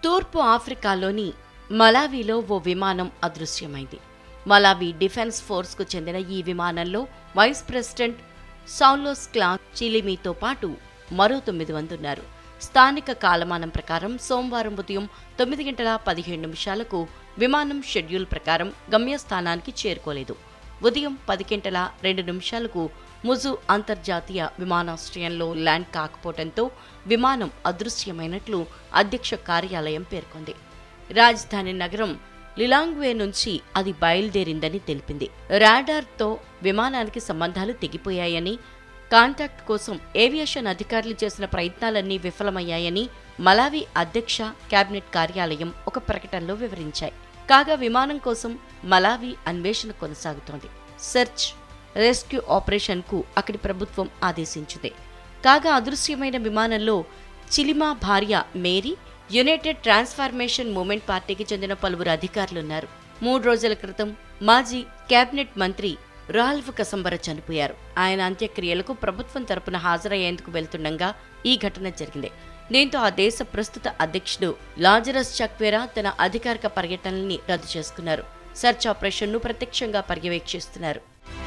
తూర్పు ఆఫ్రికాలోని మలావిలో ఓ విమానం అదృశ్యమైంది. మలావి డిఫెన్స్ ఫోర్స్కు చెందిన ఈ విమానంలో వైస్ ప్రెసిడెంట్ సౌలోస్ క్లాస్ చిలిమీతో పాటు మరో 9 మంది ఉన్నారు. స్థానిక కాలమానం ప్రకారం సోమవారం ఉదయం 9:17 విమానం షెడ్యూల్ ప్రకారం గమ్యస్థానానికి చేరుకోలేదు. ఉదయం 10:02 ముజు అంతర్జాతీయ విమానాశ్రయంలో ల్యాండ్ కాకపోవడంతో విమానం అదృశ్యమైనట్లు అధ్యక్ష కార్యాలయం పేర్కొంది. రాజధాని నగరం లిలాంగ్వే నుంచి అది బయలుదేరిందని తెలిపింది. రాడార్తో విమానానికి సంబంధాలు తెగిపోయాయని, కాంటాక్ట్ కోసం ఏవియేషన్ అధికారులు చేసిన ప్రయత్నాలన్నీ విఫలమయ్యాయని మలావి అధ్యక్ష కేబినెట్ కార్యాలయం ఒక ప్రకటనలో వివరించాయి. కాగా విమానం కోసం మలావి అన్వేషణ కొనసాగుతోంది. సెర్చ్ రెస్క్యూ ఆపరేషన్కు అక్కడి ప్రభుత్వం ఆదేశించింది. కాగా అదృశ్యమైన విమానంలో చిలిమా భార్య మేరీ, యునైటెడ్ ట్రాన్స్ఫర్మేషన్ మూవ్మెంట్ పార్టీకి చెందిన పలువురు అధికారులున్నారు. 3 రోజుల క్రితం మాజీ కేబినెట్ మంత్రి రాల్ఫ్ కసంబర చనిపోయారు. ఆయన అంత్యక్రియలకు ప్రభుత్వం తరపున హాజరయ్యేందుకు వెళ్తుండగా ఈ ఘటన జరిగింది. దీంతో ఆ దేశ ప్రస్తుత అధ్యక్షుడు లాజరస్ చక్వేరా తన అధికారిక పర్యటనల్ని రద్దు చేసుకున్నారు. సెర్చ్ ఆపరేషన్ను ప్రత్యక్షంగా పర్యవేక్షిస్తున్నారు.